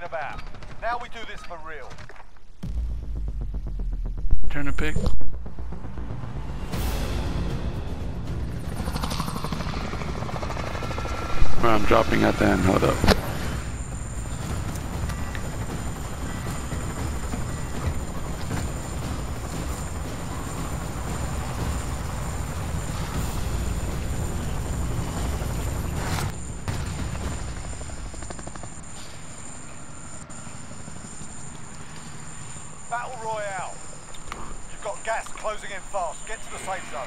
talking about. Now we do this for real. Turn the pick. Well, I'm dropping at the end. Hold up. Battle Royale. You've got gas closing in fast. Get to the safe zone.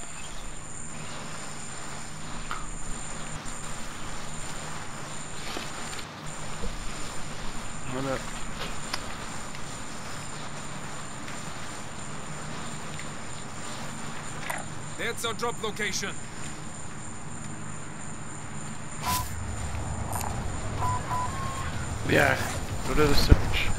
Hold up. That's our drop location. Yeah. Go to the search.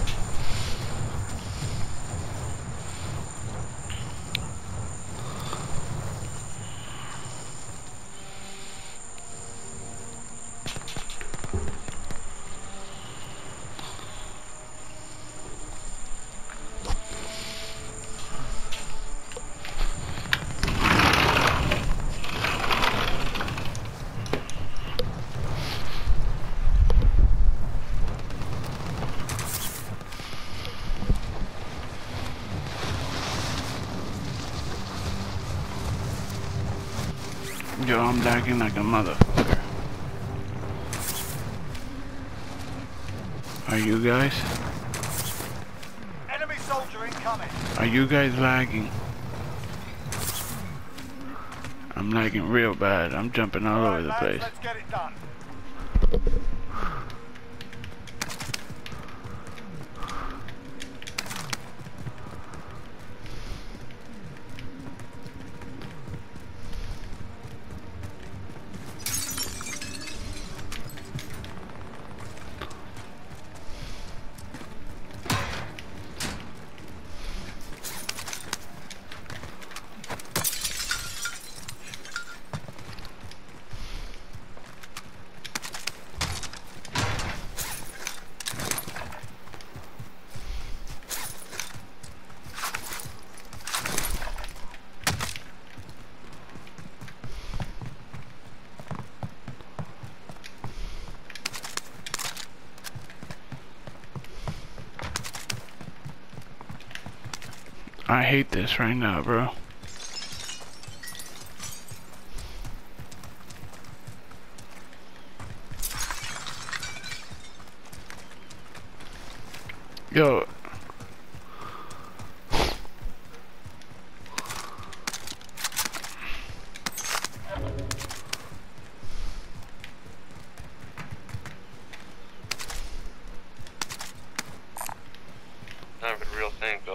Yo, I'm lagging like a motherfucker. Are you guys? Enemy soldier incoming. Are you guys lagging? I'm lagging real bad. I'm jumping all over the lads, place. let's get it done. I hate this right now, bro. Yo. Time for the real thing, Bill.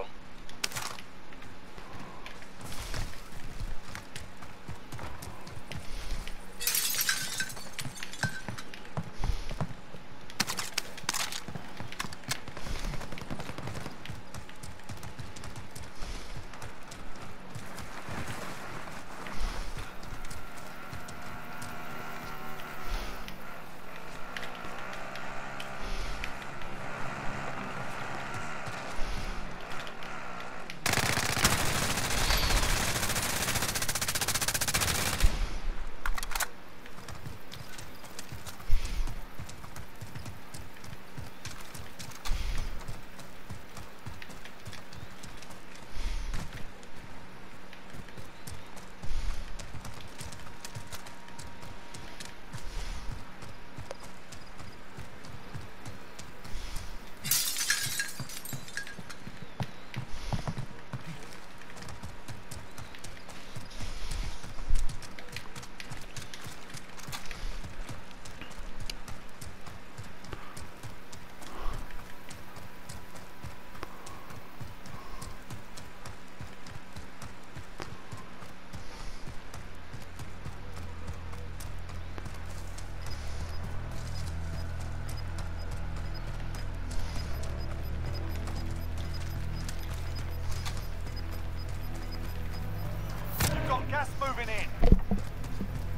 Gas moving in.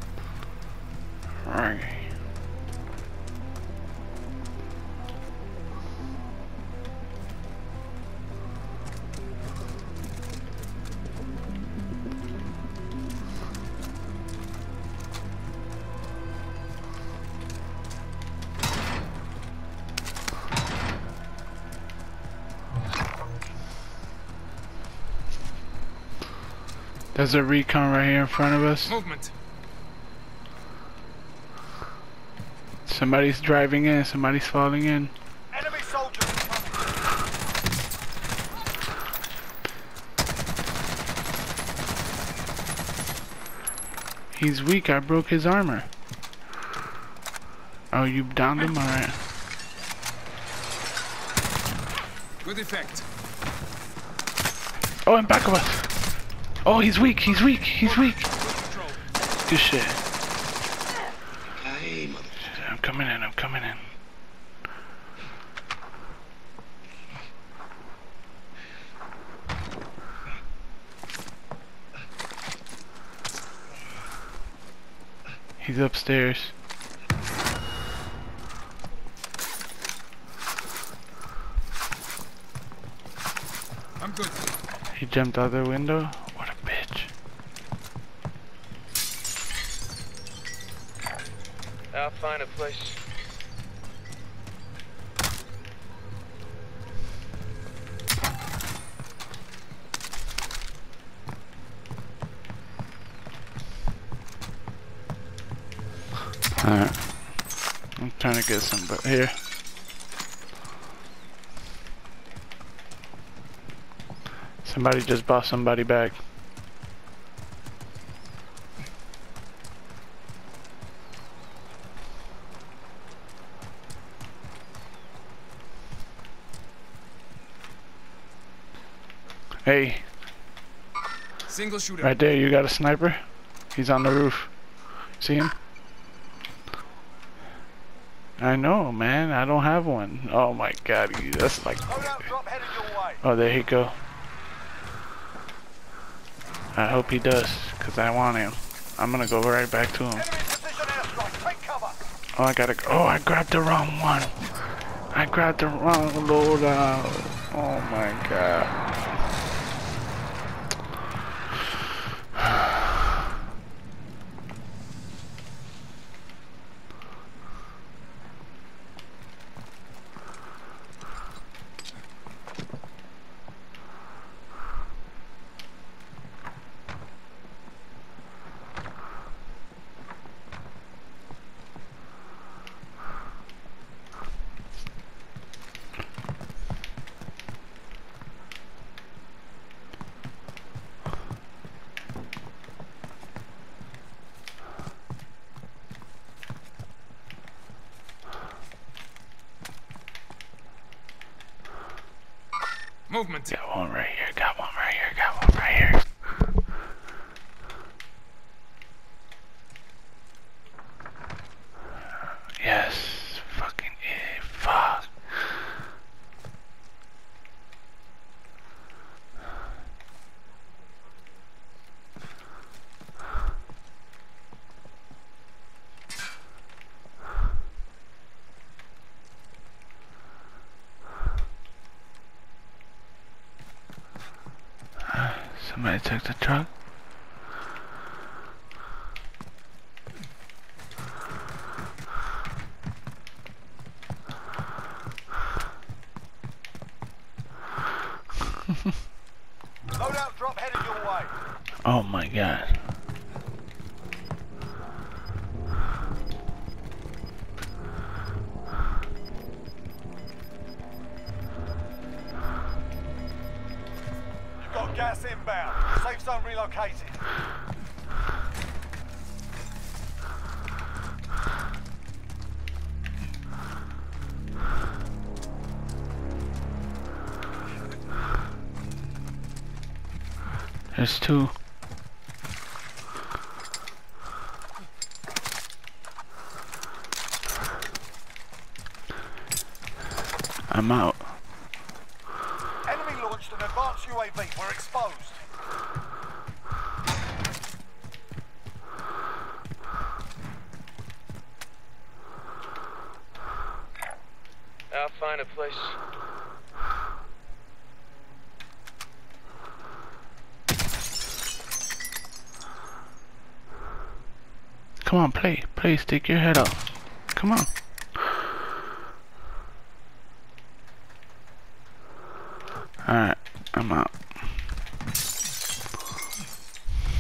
Right. There's a recon right here in front of us. Movement. Somebody's driving in. Somebody's falling in. Enemy soldiers coming. He's weak. I broke his armor. Oh, you downed him? Alright. Good effect. Oh, in back of us. Oh, he's weak. He's weak. He's weak. Good control. Good shit. Hey, mother. I'm coming in. I'm coming in. He's upstairs. I'm good. He jumped out the window. What a bitch. I'll find a place. Alright. I'm trying to get some, but here. Somebody just bought somebody back. Hey, Single shooter. right there, you got a sniper? He's on the roof. See him? I know, man. I don't have one. Oh my god, that's like... Loadout drop headed your way. Oh, there he go. I hope he does, because I want him. I'm gonna go right back to him. Enemy precision airstrike. Take cover. Oh, I gotta go. Oh, I grabbed the wrong one. I grabbed the wrong loadout. Oh my god. Movement. Got one right here, got one right here, got one right here. Yes, fucking idiot, fuck. Somebody took the truck. Loadout drop headed your way. Oh my god. You've got gas inbound. Safe zone relocated. There's two. I'm out. Enemy launched an advanced UAV. We're exposed. I'll find a place. Come on, play. Play, stick your head up. Come on. Alright, I'm out.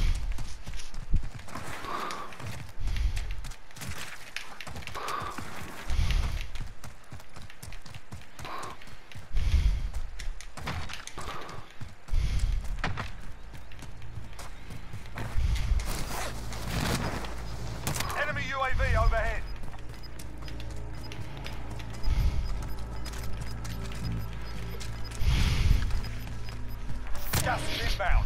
Gas is inbound.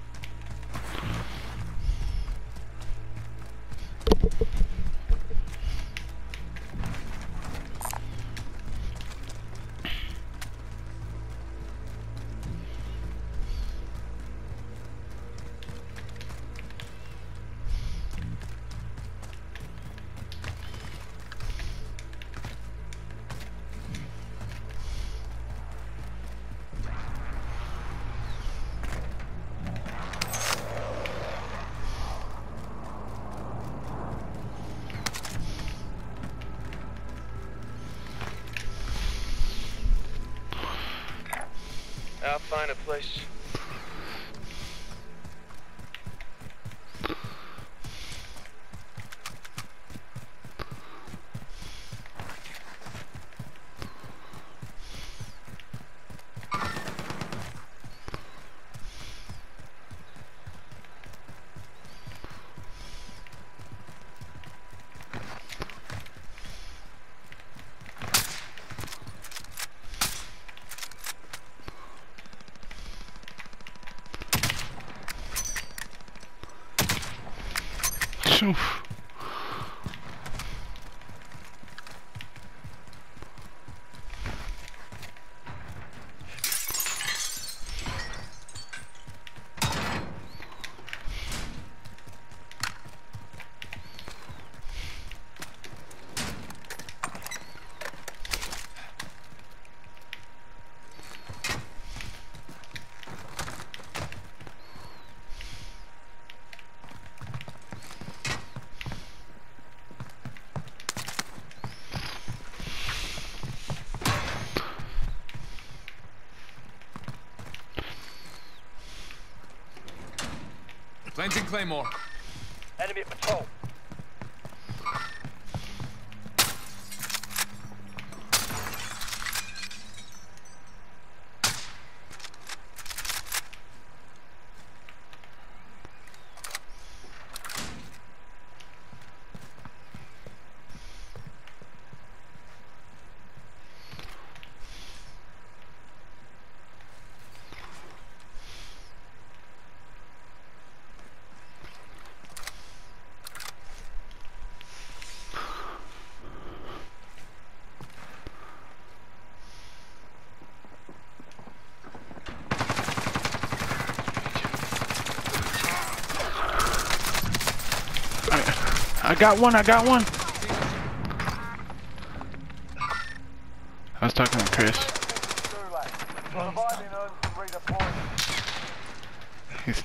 I'll find a place. Oof. Planting Claymore. Enemy patrol. I got one, I got one. I was talking to Chris. Providing earns some redeployment. He's...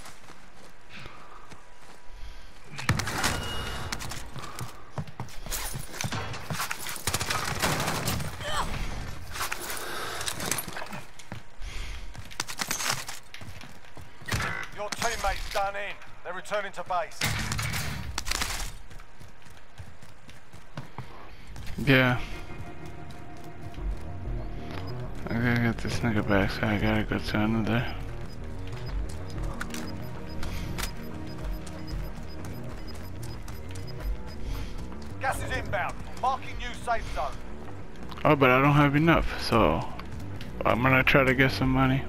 Your teammates done in. They're returning to base. Yeah. I gotta get this nigga back, so I gotta go to another. Gas is inbound. Marking new safe zone. Oh, but I don't have enough, so I'm gonna try to get some money.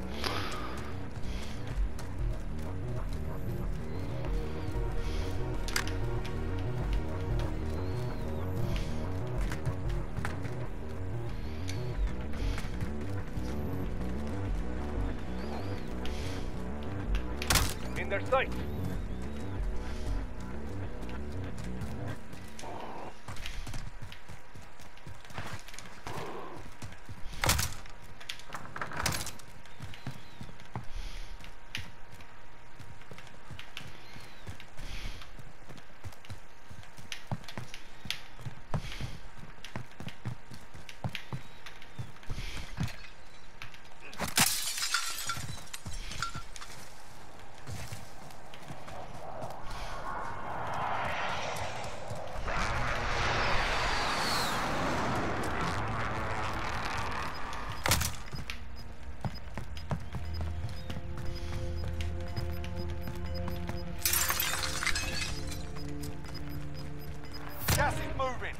In their sights. Gas is moving.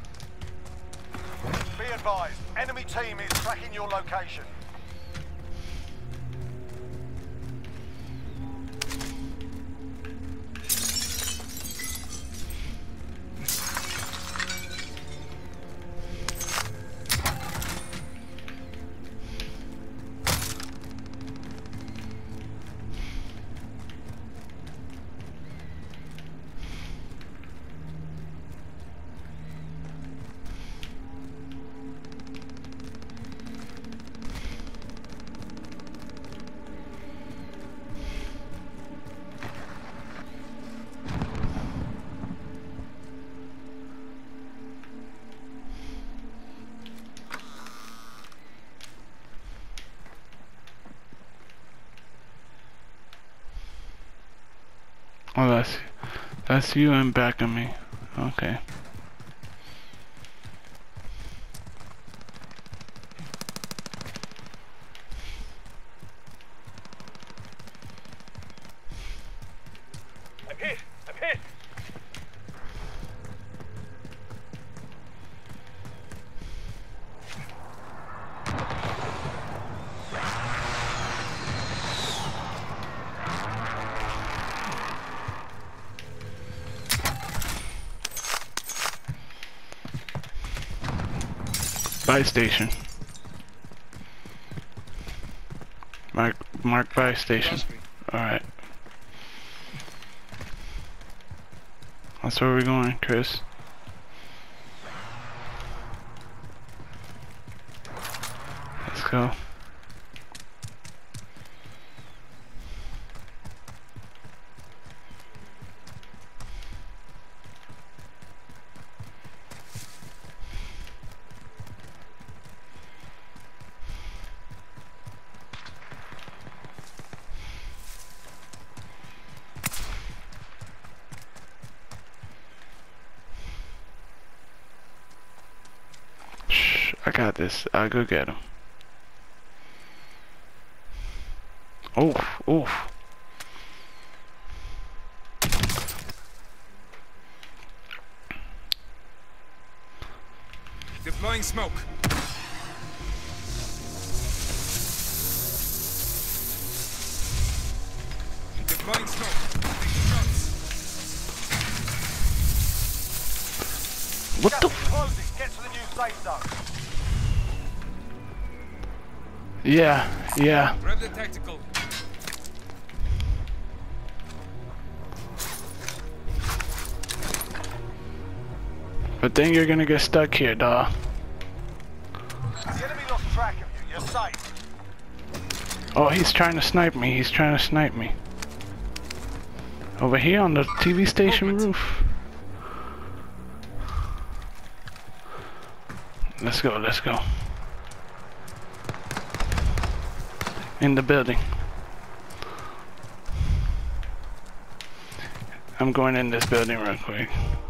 Be advised, enemy team is tracking your location. Oh, that's you in back of me. Okay. I'm hit! I'm hit! Buy station. Mark buy station. Trust me. Alright. That's where we're going, Chris. Let's go. Shh, I got this. I'll go get him. Oof, oof. Deploying smoke. Deploying smoke. Taking shots. What Gas the? is closing. Get to the new safe zone. Yeah, yeah. Grab the tactical. But then you're gonna get stuck here, dawg. The enemy lost track of you. You're safe. Oh, he's trying to snipe me. He's trying to snipe me. Over here on the TV station roof. Let's go, let's go. In the building. I'm going in this building real quick.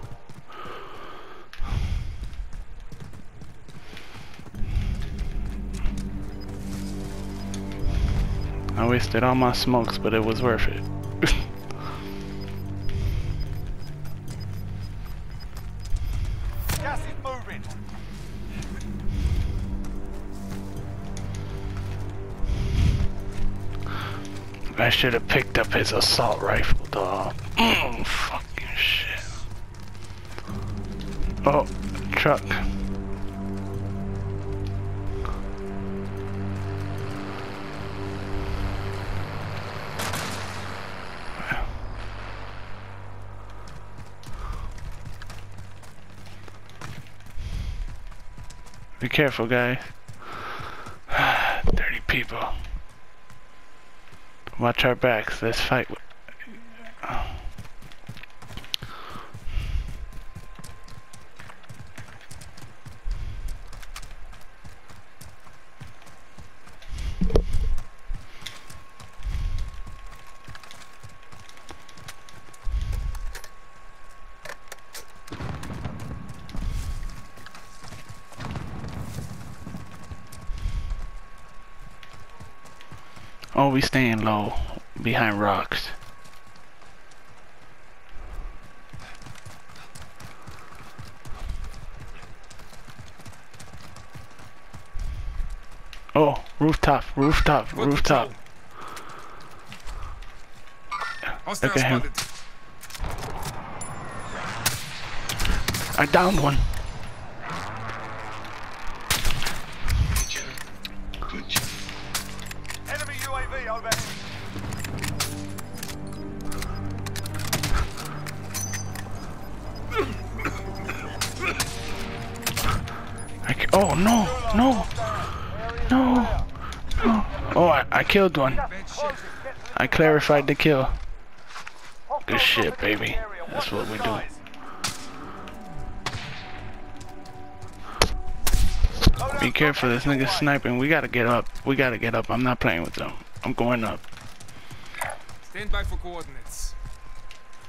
I wasted all my smokes, but it was worth it. Gas is moving. I should have picked up his assault rifle, dog. Fucking shit. Oh, truck. Be careful, guys. 30 people. Watch our backs. Let's fight. Oh. Oh, we staying low behind rocks. Oh, rooftop, rooftop, Good rooftop. control. Hostile Look at him. spotted. I downed one. Enemy UAV overhead. Oh no, no, no, no. Oh, I killed one. Bad shit. I clarified the kill. Good shit, baby. That's what we do. Be careful, this nigga sniping. We gotta get up. We gotta get up. I'm not playing with them. I'm going up. Stand by for coordinates.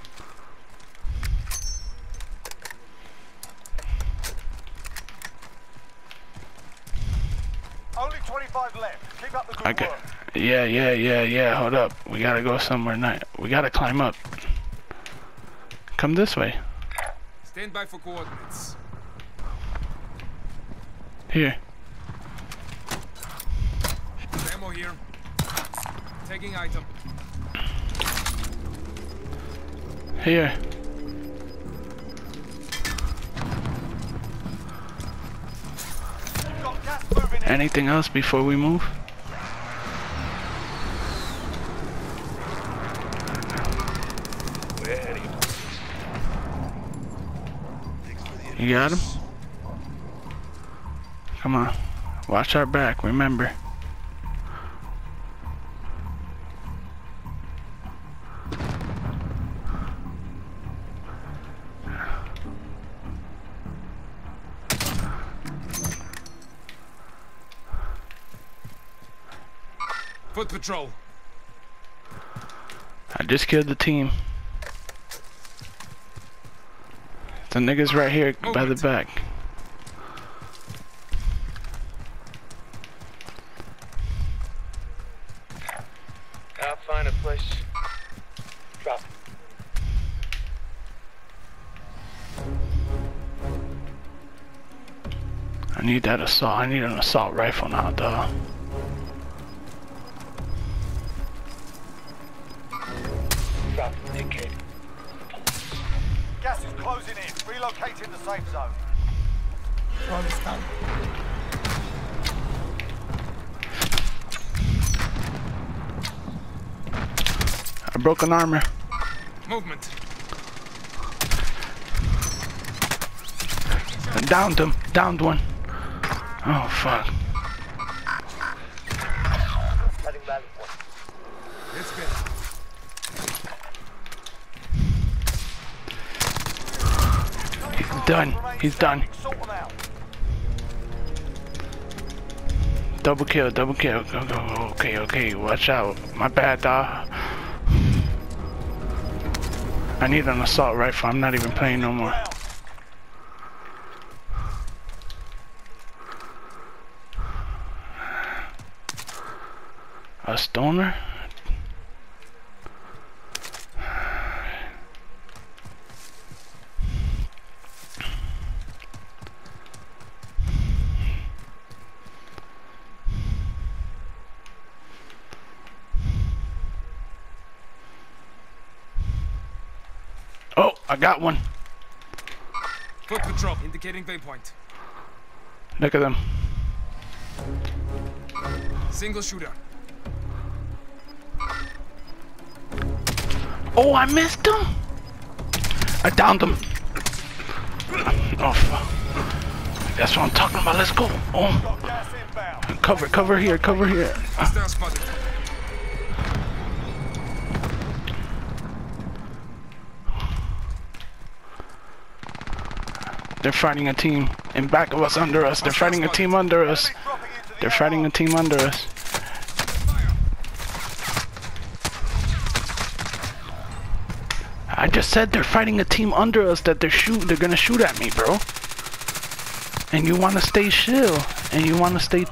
Only 25 left. Keep up the good Okay. work. Yeah. Hold up. We gotta go somewhere nice. We gotta climb up. Come this way. Stand by for coordinates. Here. Ammo here. Taking item. Here. You've got gas moving in. Anything else before we move? We're ahead of you. You got him? Come on. Watch our back, remember. Foot patrol. I just killed the team. The niggas right here by the back. I'll find a place. Drop. I need that assault. I need an assault rifle now, dog. Drop. Indicated. Gas is closing in. Relocating the safe zone. I broke an armor. Movement. I downed him. Downed one. Oh, fuck. Cutting valley point. Let's get. He's done. He's done. Sort them out. Double kill. Double kill. Go, go, go. Okay. Watch out. My bad, dog. I need an assault rifle. I'm not even playing no more. A stoner? Oh, I got one. Foot patrol. Indicating waypoint. Look at them. Single shooter. Oh, I missed him. I downed him. Oh, fuck. That's what I'm talking about. Let's go. Oh, Got gas inbound. cover here. Hostile spotted. They're fighting a team in back of us, under us. They're fighting a team under us. Enemy dropping into the They're fighting a team under us. I just said they're fighting a team under us that they're gonna shoot at me, bro. And you wanna stay chill. Less than 5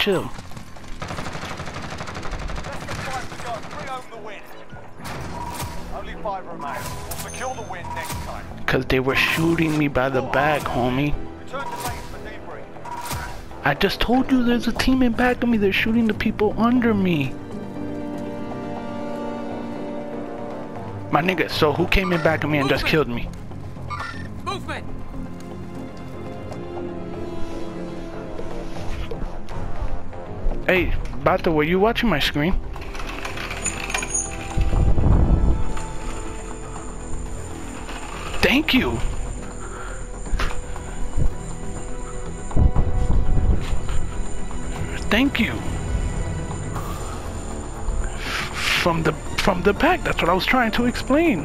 to go. Bring home the win. Only 5 remain. We'll secure the win next time. Cause they were shooting me by the back, homie. Return to base for debrief. I just told you there's a team in back of me. They're shooting the people under me. My nigga, so who came in back of me and just killed me? Movement. Hey, Bato, were you watching my screen? Thank you. Thank you. From the back, that's what I was trying to explain.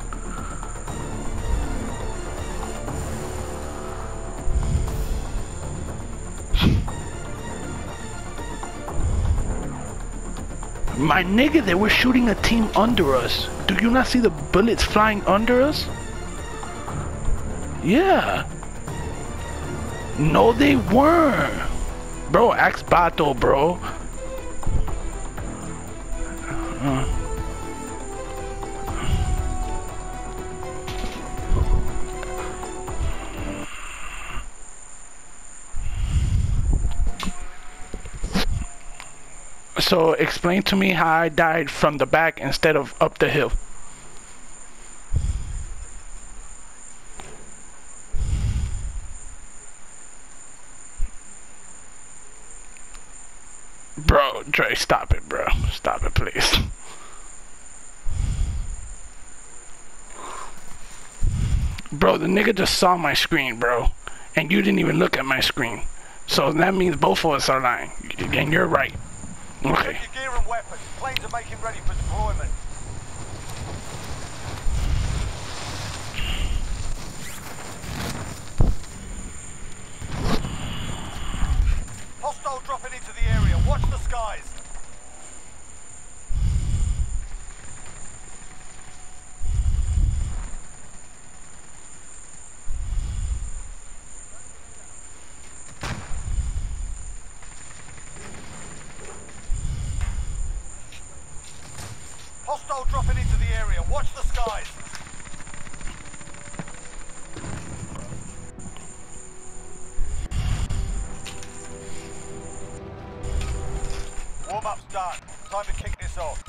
My nigga, they were shooting a team under us. Do you not see the bullets flying under us? Yeah. No, they weren't. Bro, ask Bato, bro. So explain to me how I died from the back instead of up the hill. Bro, Dre, stop it, bro. Stop it, please. Bro, the nigga just saw my screen, bro. And you didn't even look at my screen. So that means both of us are lying. And you're right. Okay. Check your gear and weapons. Planes are making ready for deployment. Hostile dropping into the area. Watch the skies. Hostile dropping into the area. Watch the skies. Warm-up's done. Time to kick this off.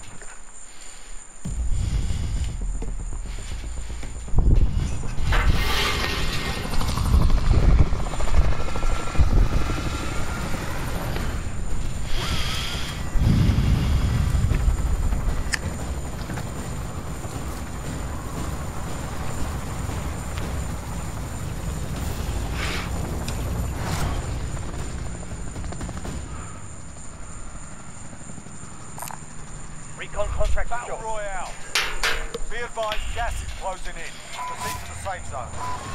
Recon contract Battle Royale. Be advised, gas is closing in. Proceed to the safe zone.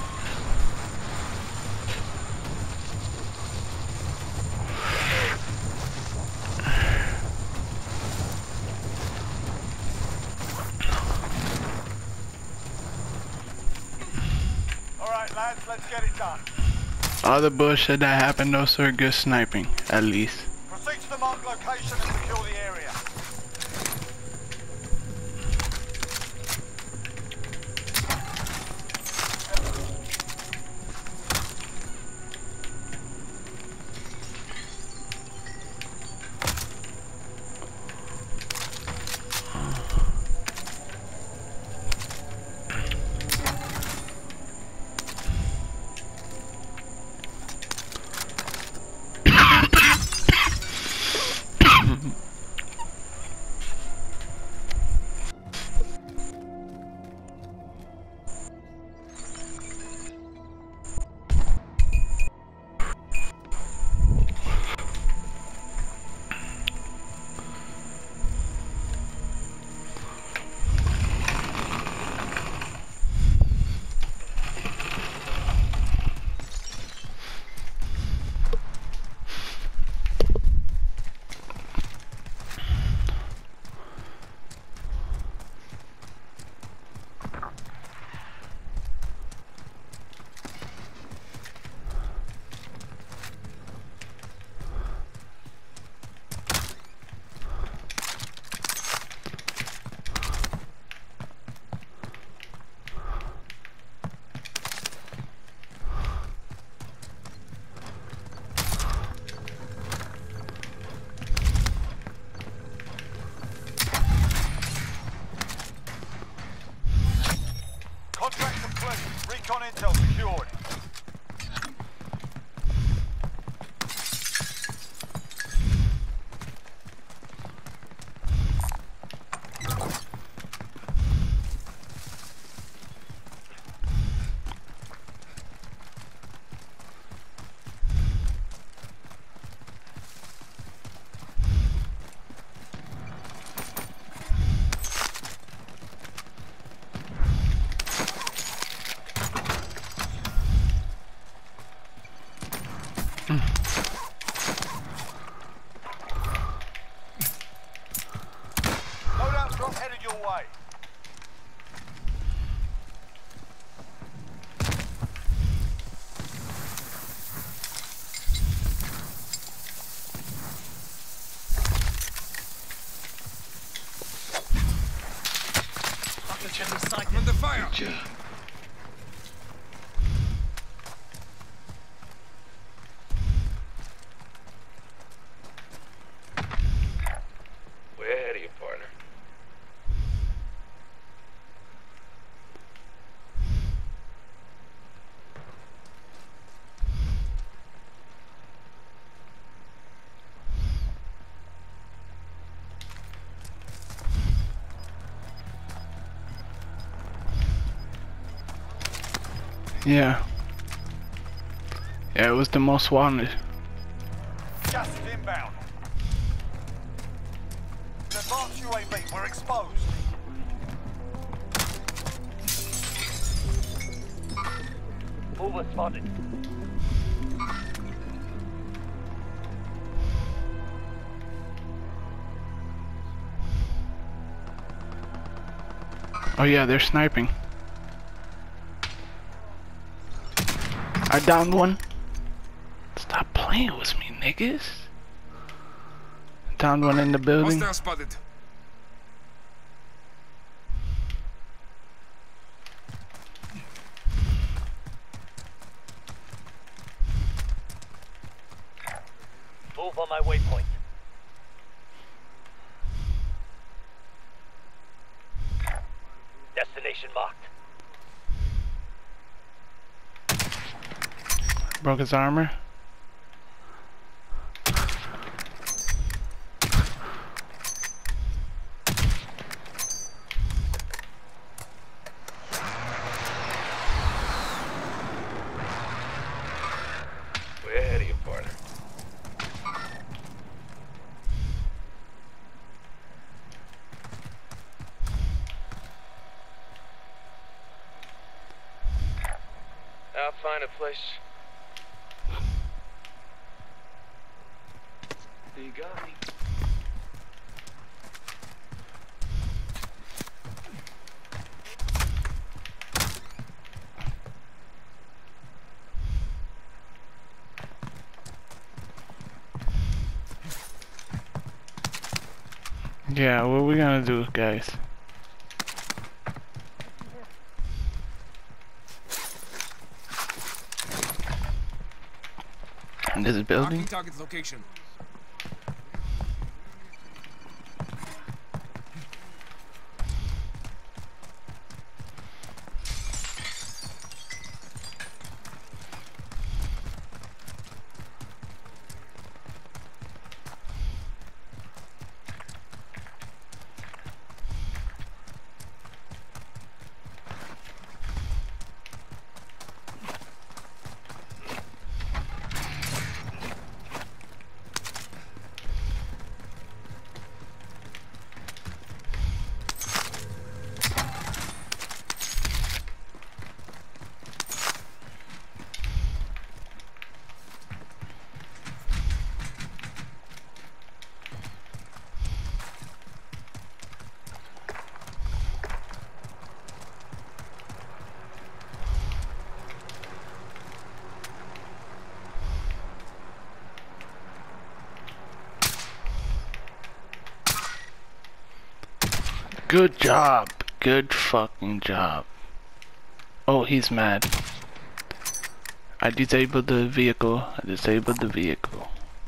Alright lads, let's get it done. All the bullshit that happened, though, sir, good sniping, at least. Proceed to the marked location and secure the area. Contract complete. Recon intel secured. Loadout drop headed your way. I'm under fire. Good job. Way ahead of you, partner. Yeah. Yeah, it was the most wanted. Gas is inbound. The advanced UAV, we're exposed. Mover spotted. Oh yeah, they're sniping. I downed one. Stop playing with me, niggas. Downed one in the building. Hostile spotted. Move on my waypoint. Destination marked. Broke his armor. Way ahead of you, partner. I'll find a place. You got me. Yeah, what we gonna do, guys? In this building? Marking target location. Good job. Good fucking job. Oh, he's mad. I disabled the vehicle. I disabled the vehicle.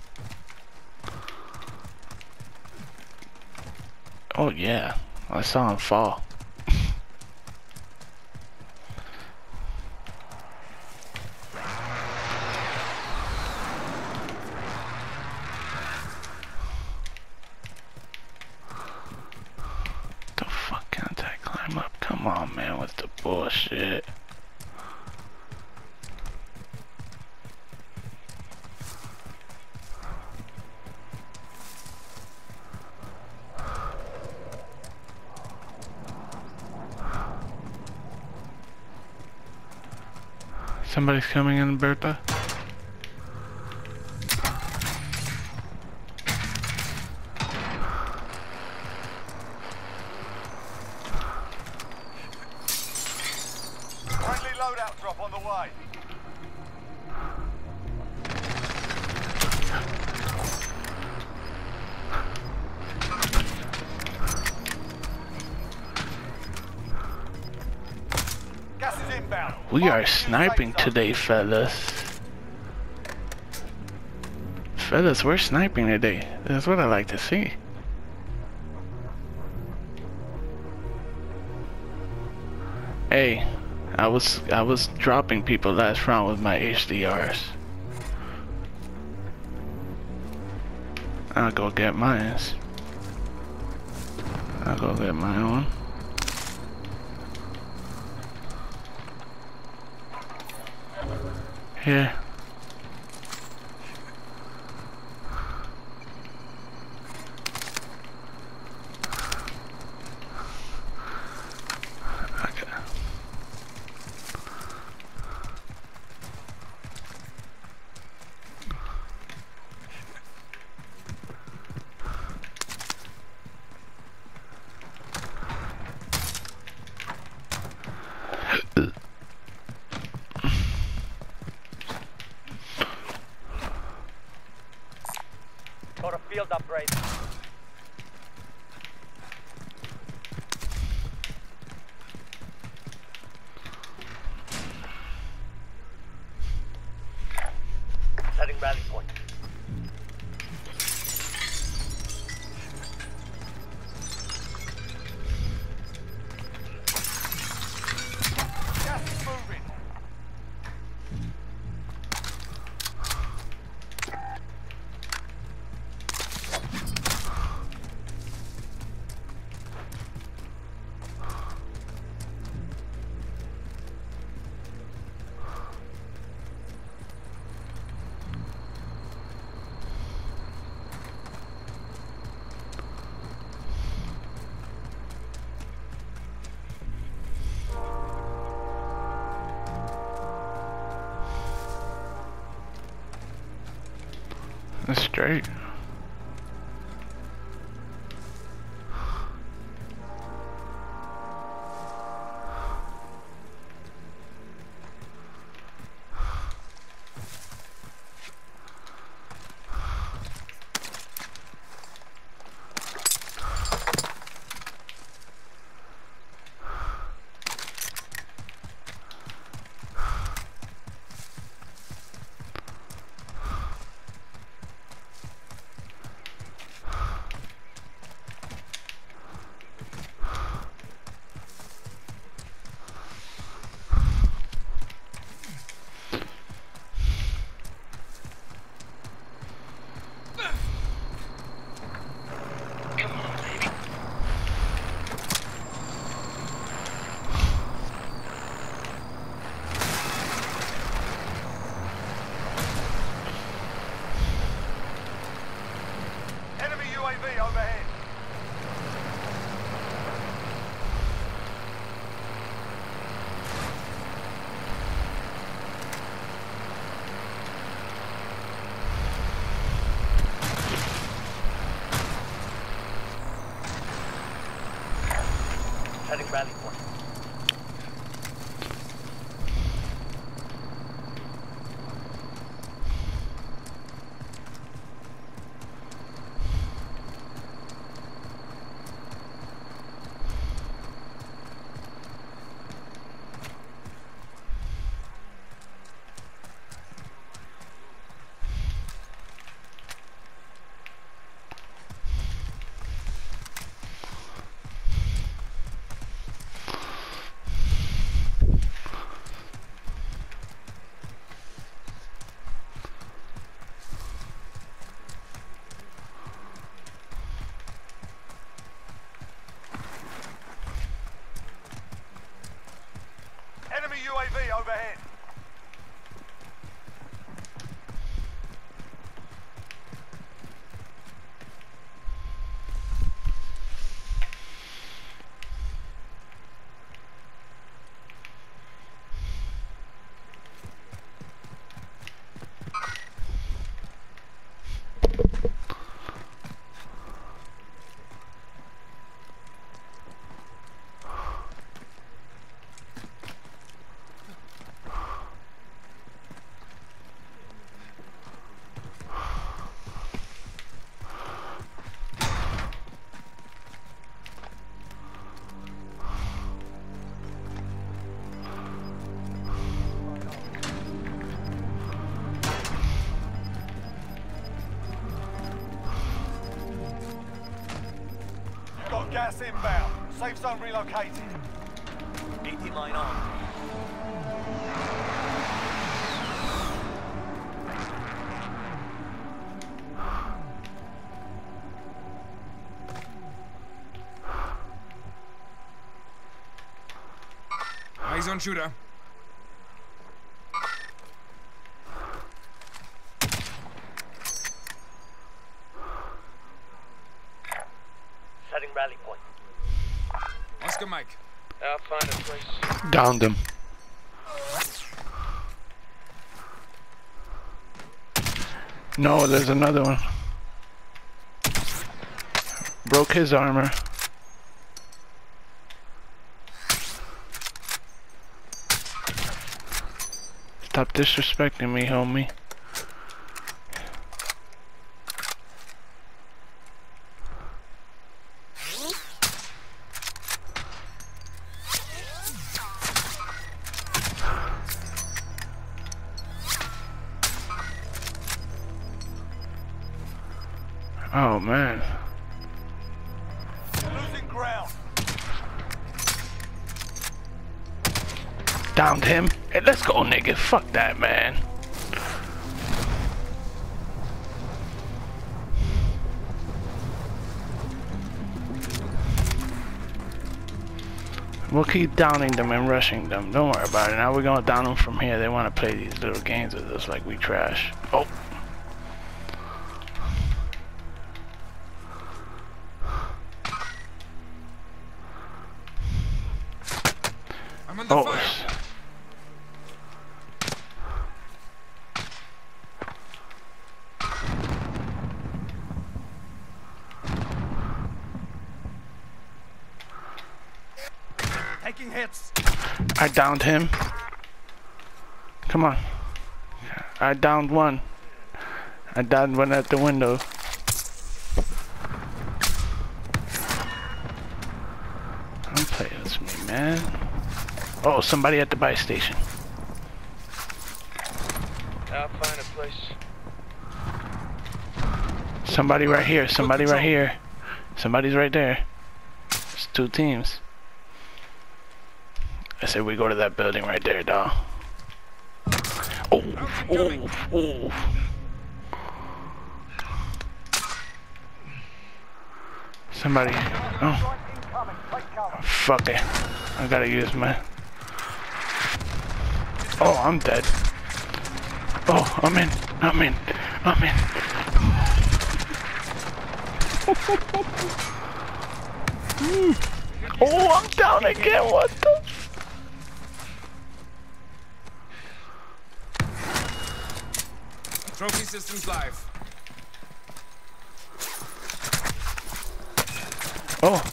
Oh yeah. I saw him fall. The fuck can't I climb up? Come on, man, what's the bullshit? Somebody's coming in, Bertha. Friendly loadout drop on the way. We are sniping today, fellas. Fellas, we're sniping today. That's what I like to see. Hey, I was dropping people last round with my HDRs. I'll go get mine. I'll go get my own. Here. Got a field upgrade. Setting rally point. Gas is moving. That's straight. Enemy UAV overhead. Setting rally point. Enemy UAV overhead. Gas inbound. Safe zone relocated. 80 mine on. Eyes on shooter. Setting rally point. Oscar Mike. I'll find a place. Downed him. No, there's another one. Broke his armor. Stop disrespecting me, homie. Oh man. You're losing ground. Downed him. Hey, let's go, nigga. Fuck that, man. We'll keep downing them and rushing them. Don't worry about it. Now we're gonna down them from here. They want to play these little games with us like we trash. Oh. I'm under Oh. fire. Taking hits. I downed him. Come on. I downed one. I downed one at the window. Don't play with me, man. Oh, somebody at the buy station. I'll find a place. Somebody right here. Somebody right here. Somebody's right there. It's two teams. I said we go to that building right there, dawg. Oh, oh, oh. Somebody. Oh. Incoming. Take cover. Fuck it. I gotta use my... Oh, I'm dead. Oh, I'm in. I'm in. I'm in. Oh, I'm down again. What the... Trophy systems live. Oh.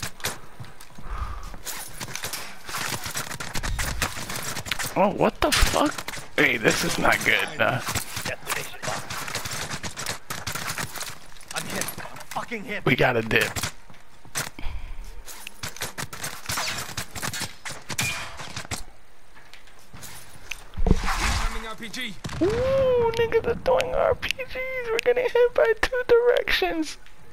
Oh, what the fuck? Hey, this is not good. Destination box. I'm hit. I'm fucking hit. We gotta dip. Incoming RPG. Ooh, niggas are throwing RPGs. We're getting hit by two directions.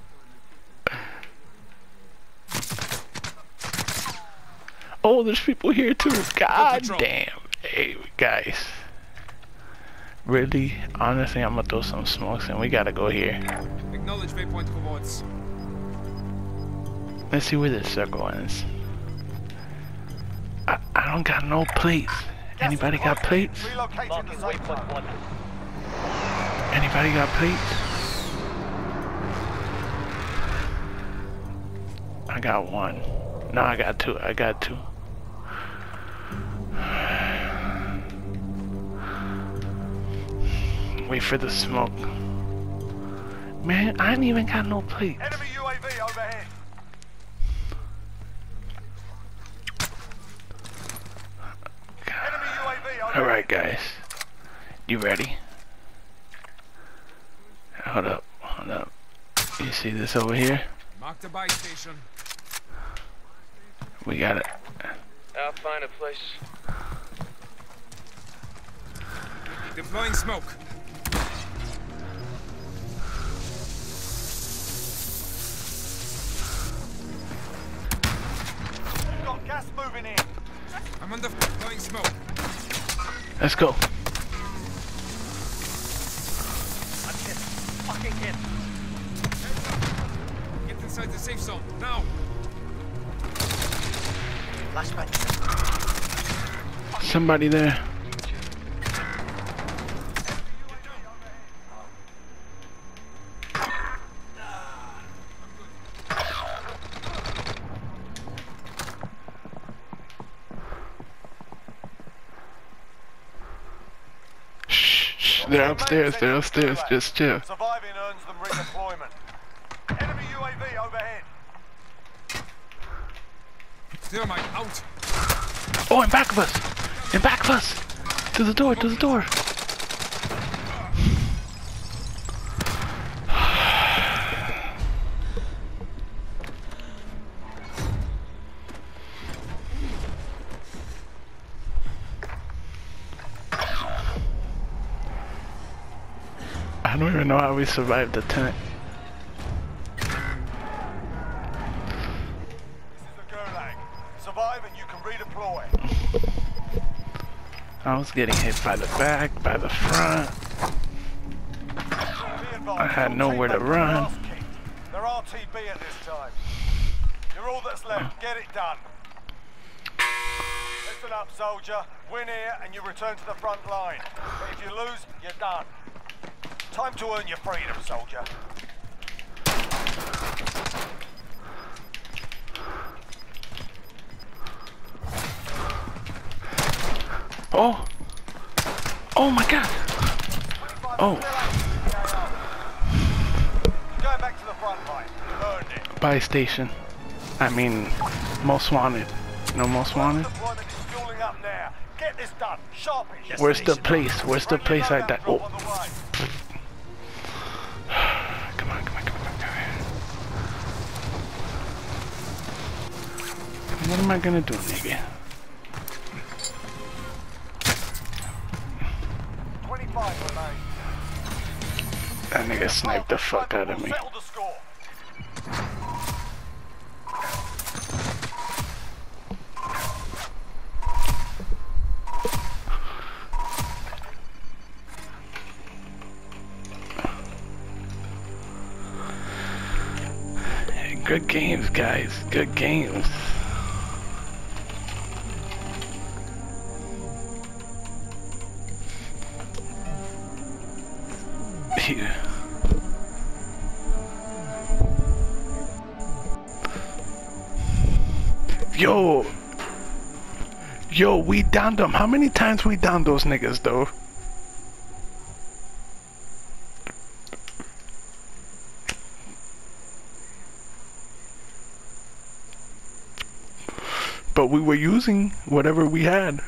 Oh, there's people here too. God damn. Hey, guys. Really? Honestly, I'm gonna throw some smokes and we gotta go here. Acknowledge waypoint coordinates. Let's see where this circle ends. I don't got no plates. Anybody got plates? Relocating Marking the safe waypoint zone. 1. Anybody got plates? I got one. No, I got two. I got two. Wait for the smoke. Man, I ain't even got no plates. Enemy UAV overhead. Enemy UAV overhead. Alright, guys. You ready? Hold up. Hold up. You see this over here? Mark the buy station. We got it. I'll find a place. Deploying smoke. I'm under deploying smoke. Let's go. I'm hit. Fucking hit. Get inside the safe zone, now! Flashbang. Somebody there. They're upstairs, just chill. Surviving earns them redeployment. Enemy UAV overhead. Thermite out! Oh, in back of us! In back of us! To the door, to the door! I don't even know how we survived the tent. This is the Gulag. Survive and you can redeploy. I was getting hit by the back, by the front. I had nowhere to run. They're RTB at this time. You're all that's left. Get it done. Listen up, soldier. Win here and you return to the front line. But if you lose, you're done. Time to earn your freedom, soldier. Oh! Oh my god! Oh! Going back to the front line. Earned it. Buy station. I mean, most wanted. No most wanted? Deployment is fueling up now. Get this done. Sharpish. Where's the place? Where's the place I died? Oh! Come on, come on, come on, come on. What am I gonna do, nigga? 25 remain. That nigga sniped the fuck out of me. Settle the score. Good games, guys. Good games. Yeah. Yo, we downed them. How many times we downed those niggas, though? But we were using whatever we had.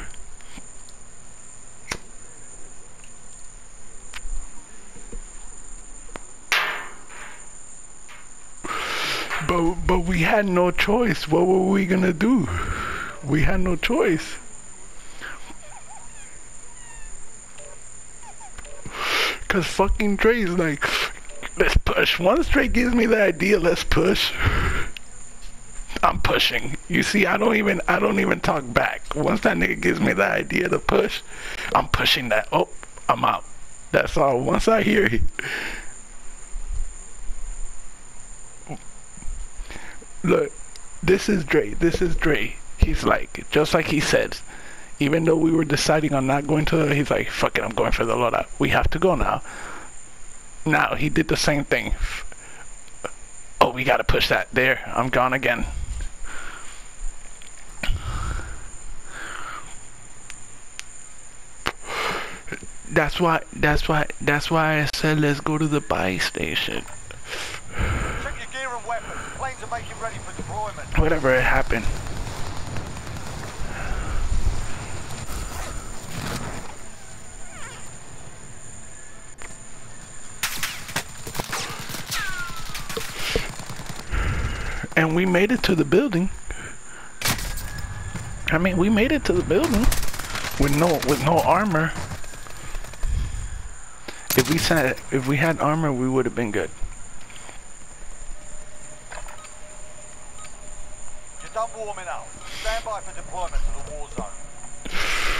But we had no choice. What were we gonna do? We had no choice. Cause fucking Dre's like, let's push. Once Dre gives me the idea, let's push. I'm pushing. You see, I don't even talk back. Once that nigga gives me the idea to push, I'm pushing that. Oh, I'm out. That's all. Once I hear it. Look, this is Dre. This is Dre. He's like, just like he said, even though we were deciding on not going to, he's like, fuck it, I'm going for the loadout. We have to go now. Now, he did the same thing. Oh, we gotta push that. There, I'm gone again. That's why I said let's go to the buy station. Check your gear and weapons. Planes are making ready for deployment. Whatever it happened. And we made it to the building. I mean, we made it to the building with no armor. If we had armor, we would have been good. You're done warming up. Stand by for deployment to the war zone.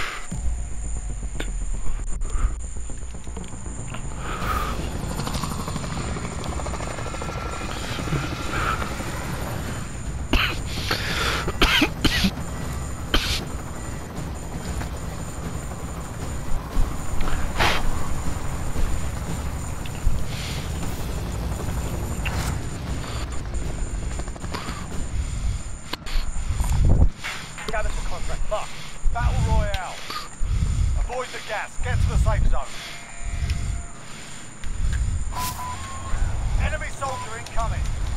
Scavenger contract. Mark. Battle Royale. Avoid the gas. Get to the safe zone. Enemy soldier incoming.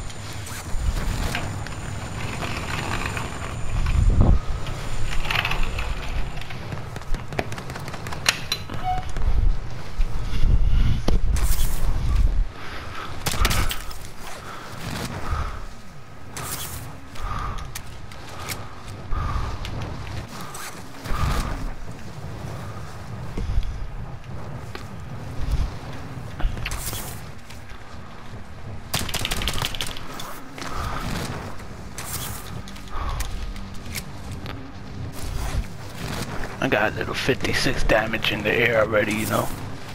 I got a little 56 damage in the air already, you know.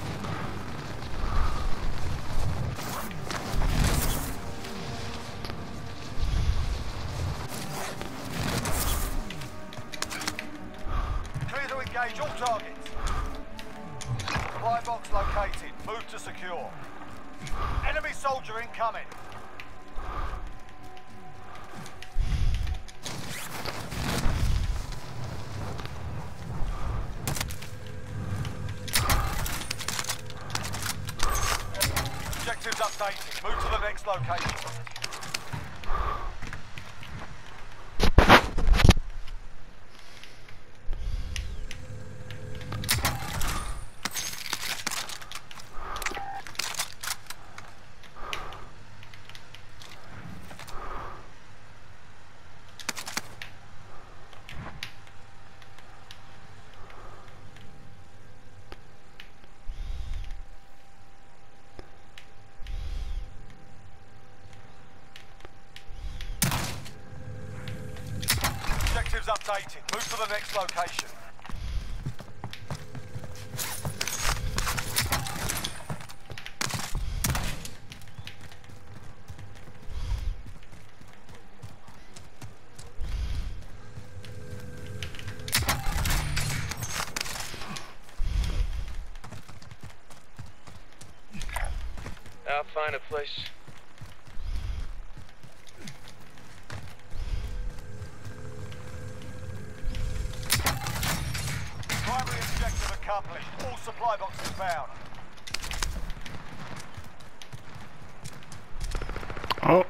Clear to engage all targets. Supply box located. Move to secure. Enemy soldier incoming. Objectives updated. Move to the next location. Objectives updated. Move to the next location. I'll find a place. Primary objective accomplished. All supply boxes found. Oh.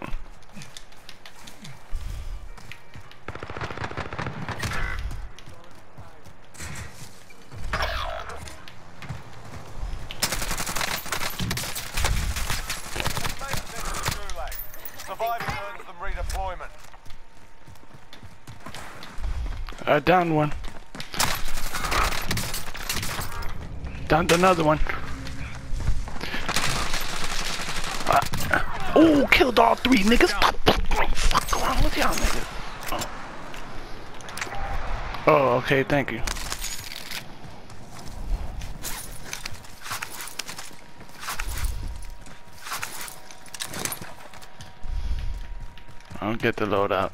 Surviving earns them redeployment. I downed one. Downed another one. Oh, killed all three niggas. Fuck around with y'all niggas. Oh, okay, thank you. I'll get the load out.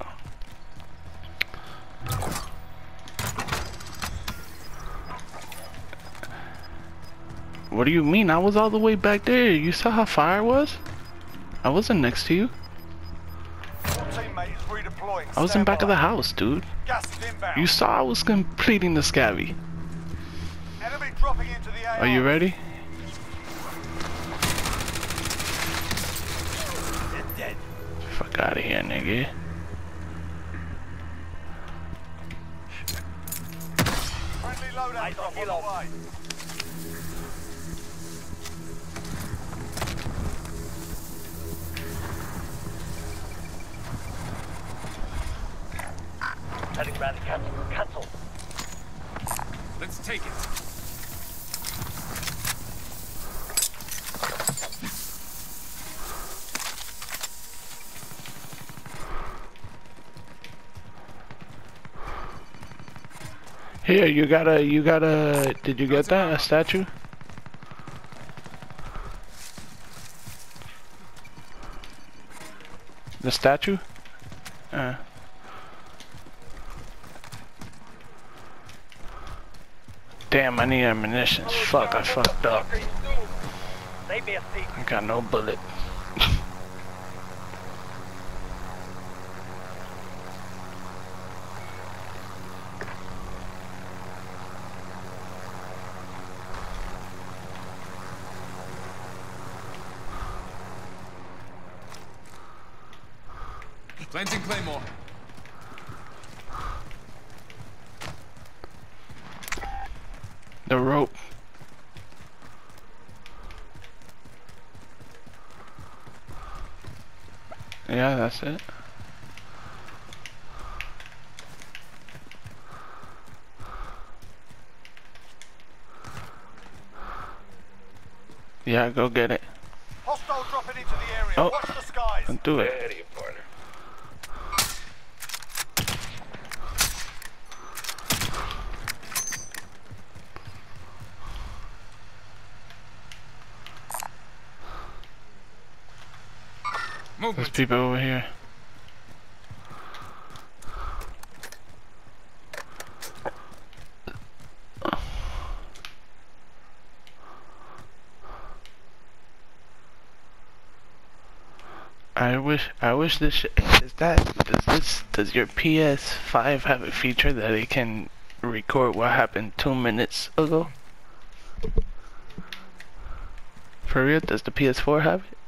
What do you mean? I was all the way back there. You saw how far it was? I wasn't next to you. Your teammate is redeploying. I was in back of the house, dude. Gas is inbound. You saw I was completing the scabby. Enemy dropping into the AR. Are you ready? Dead. Fuck out of here, nigga. Friendly loadout drop on the way. Heading round to cancel. Cancel. Let's take it. Here, you gotta, did you get that? A statue? The statue? Damn, I need ammunition. Fuck, I fucked up. Save me a seat. I got no bullet. Planting Claymore. The rope. Yeah, that's it. Yeah, go get it. Hostile dropping into the area. Oh. Watch the skies. Don't do Get it. ahead of you, partner. There's Movement. people over here. I wish this does your PS5 have a feature that it can record what happened 2 minutes ago? For real, does the PS4 have it?